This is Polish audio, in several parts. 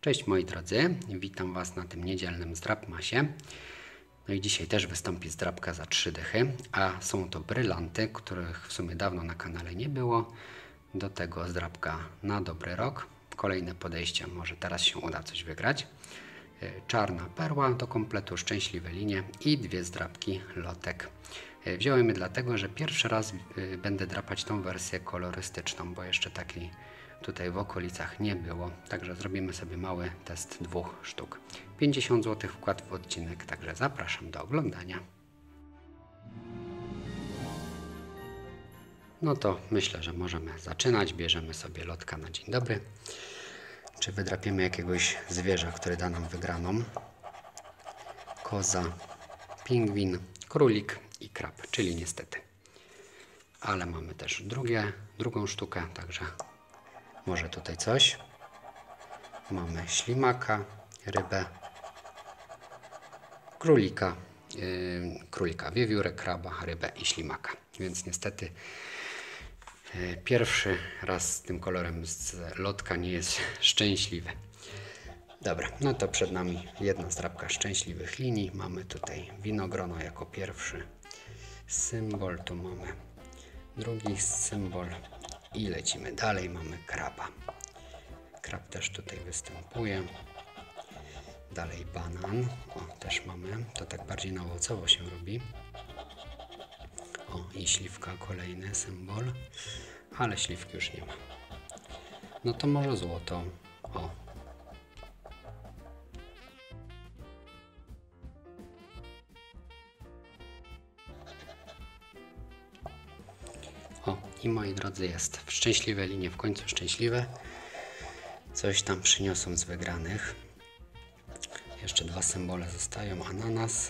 Cześć moi drodzy, witam Was na tym niedzielnym zdrapmasie. No i dzisiaj też wystąpi zdrapka za 3 dychy, a są to brylanty, których w sumie dawno na kanale nie było. Do tego zdrapka na dobry rok. Kolejne podejście, może teraz się uda coś wygrać. Czarna perła do kompletu, szczęśliwe linie i 2 zdrapki lotek. Wziąłem je dlatego, że pierwszy raz będę drapać tą wersję kolorystyczną, bo jeszcze takiej tutaj w okolicach nie było. Także zrobimy sobie mały test 2 sztuk. 50 zł wkład w odcinek, także zapraszam do oglądania. No to myślę, że możemy zaczynać. Bierzemy sobie lotka na dzień dobry. Czy wydrapiemy jakiegoś zwierza, który da nam wygraną? Koza, pingwin, królik i krab, czyli niestety. Ale mamy też drugą sztukę, także może tutaj coś. Mamy ślimaka, rybę, królika, wiewiórę, kraba, rybę i ślimaka. Więc niestety pierwszy raz z tym kolorem z lotka nie jest szczęśliwy. Dobra, no to przed nami jedna zdrapka szczęśliwych linii. Mamy tutaj winogrono jako pierwszy symbol. Tu mamy drugi symbol i lecimy dalej. Mamy kraba. Krab też tutaj występuje. Dalej banan. O, też mamy. To tak bardziej na owocowo się robi. O, i śliwka, kolejny symbol. Ale śliwki już nie ma. No to może złoto. O. O, i moi drodzy, jest w szczęśliwe linie, w końcu szczęśliwe. Coś tam przyniosą z wygranych. Jeszcze 2 symbole zostają. Ananas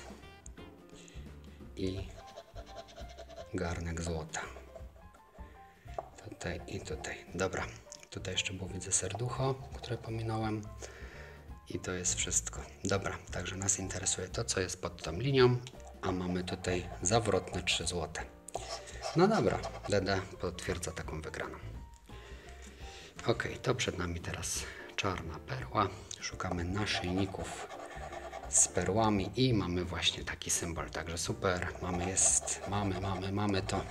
i garnek złota. Tutaj i tutaj. Dobra. Tutaj jeszcze było, widzę, serducho, które pominąłem. I to jest wszystko. Dobra, także nas interesuje to, co jest pod tą linią. A mamy tutaj zawrotne 3 złote. No dobra, Deda potwierdza taką wygraną. Ok, to przed nami teraz czarna perła. Szukamy naszyjników z perłami i mamy właśnie taki symbol. Także super, mamy to.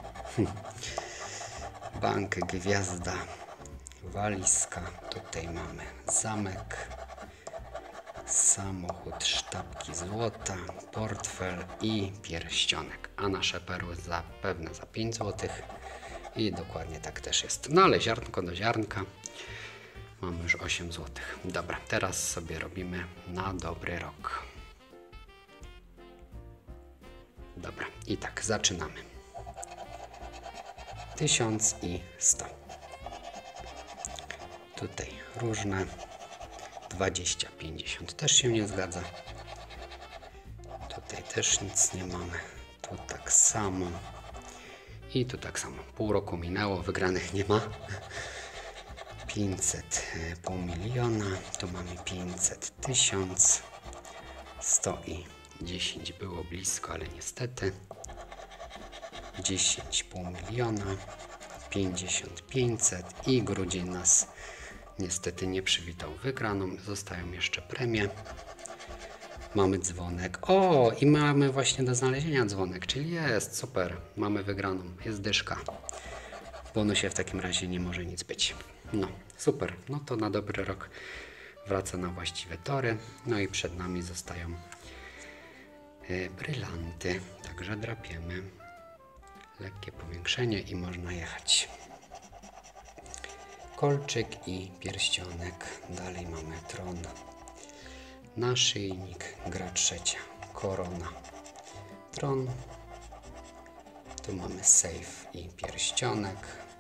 Bank, gwiazda, walizka. Tutaj mamy zamek, samochód, sztabki złota, portfel i pierścionek. A nasze perły zapewne za 5 zł. I dokładnie tak też jest. No ale ziarnko do ziarnka. Mamy już 8 zł. Dobra, teraz sobie robimy na dobry rok. Dobra, i tak zaczynamy. 1100. Tutaj różne. 20, 50 też się nie zgadza. Tutaj też nic nie mamy. Tu tak samo. I tu tak samo. Pół roku minęło, wygranych nie ma. 500, pół miliona. Tu mamy 500, 1000. 100 i 10 było blisko, ale niestety. 10, pół miliona. 50, 500 i grudzień nas niestety nie przywitał wygraną. Zostają jeszcze premie. Mamy dzwonek. O, i mamy właśnie do znalezienia dzwonek, czyli jest super. Mamy wygraną. Jest dyszka. W bonusie w takim razie nie może nic być. No, super. No to na dobry rok wraca na właściwe tory. No i przed nami zostają brylanty. Także drapiemy. Lekkie powiększenie i można jechać. Kolczyk i pierścionek. Dalej mamy tron. Naszyjnik, gra trzecia, korona, tron. Tu mamy sejf i pierścionek.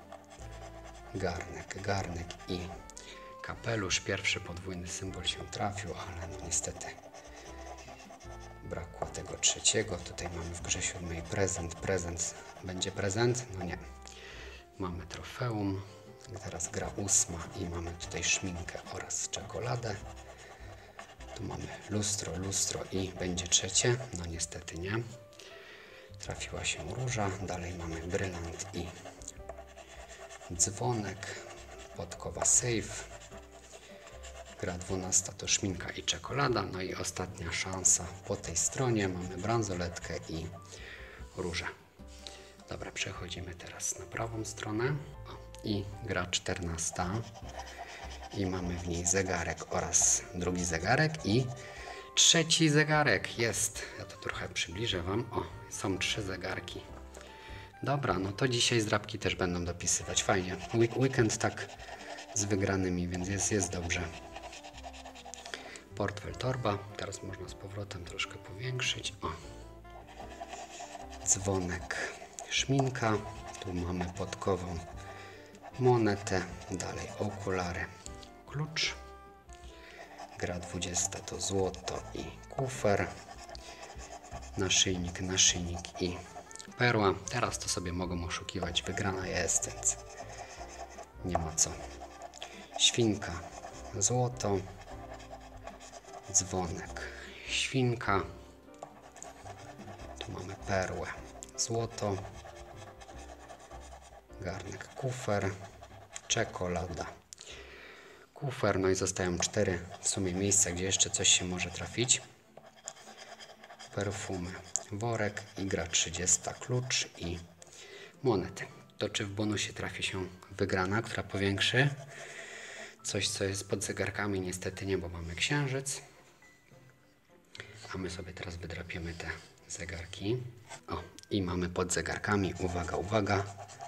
Garnek i kapelusz. Pierwszy podwójny symbol się trafił, ale no niestety brakło tego trzeciego. Tutaj mamy w grze 7 prezent. Będzie prezent? No nie. Mamy trofeum. Teraz gra 8 i mamy tutaj szminkę oraz czekoladę. Tu mamy lustro i będzie trzecie. No niestety nie. Trafiła się róża. Dalej mamy brylant i dzwonek. Podkowa safe. gra 12 to szminka i czekolada. No i ostatnia szansa po tej stronie. Mamy bransoletkę i różę. Dobra, przechodzimy teraz na prawą stronę. I gra 14. I mamy w niej zegarek oraz drugi zegarek i trzeci zegarek jest. Ja to trochę przybliżę Wam. O, są 3 zegarki. Dobra, no to dzisiaj zdrabki też będą dopisywać. Fajnie. Weekend tak z wygranymi, więc jest dobrze. Portfel, torba. Teraz można z powrotem troszkę powiększyć. O. Dzwonek, szminka. Tu mamy podkową monetę. Dalej okulary, klucz. Gra 20 to złoto i kufer. Naszyjnik i perła. Teraz to sobie mogą oszukiwać. Wygrana jest, więc nie ma co. Świnka, złoto. Dzwonek, świnka. Tu mamy perłę, złoto. Garnek, kufer. Czekolada, kufer. No i zostają 4 w sumie miejsca, gdzie jeszcze coś się może trafić. Perfumy, worek i gra 30, klucz i monety. To czy w bonusie trafi się wygrana, która powiększy coś, co jest pod zegarkami? Niestety nie, bo mamy księżyc. A my sobie teraz wydrapiemy te zegarki. O, i mamy pod zegarkami, uwaga, uwaga.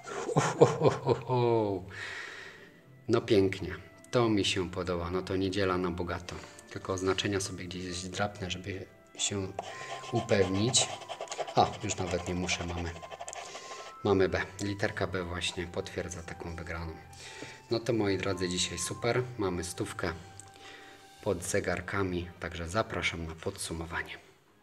No pięknie, to mi się podoba. No to niedziela na bogato. Tylko oznaczenia sobie gdzieś drapnę, żeby się upewnić. A, już nawet nie muszę, mamy B. Literka B właśnie potwierdza taką wygraną. No to moi drodzy, dzisiaj super. Mamy 100 pod zegarkami, także zapraszam na podsumowanie.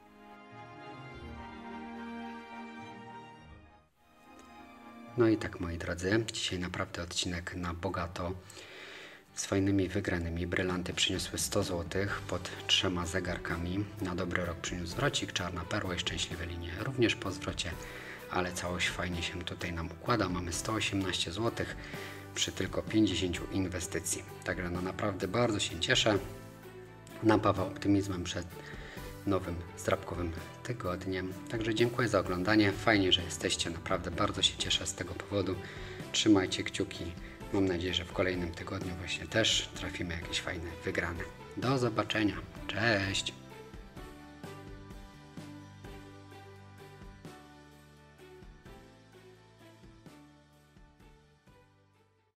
No i tak, moi drodzy, dzisiaj naprawdę odcinek na bogato. Z fajnymi wygranymi. Brylanty przyniosły 100 zł pod 3 zegarkami. Na dobry rok przyniósł zwrocik, czarna perła i szczęśliwe linie również po zwrocie, ale całość fajnie się tutaj nam układa. Mamy 118 zł przy tylko 50 inwestycji. Także no naprawdę bardzo się cieszę. Napawa optymizmem przed nowym zdrabkowym tygodniem. Także dziękuję za oglądanie. Fajnie, że jesteście. Naprawdę bardzo się cieszę z tego powodu. Trzymajcie kciuki. Mam nadzieję, że w kolejnym tygodniu właśnie też trafimy jakieś fajne wygrane. Do zobaczenia. Cześć!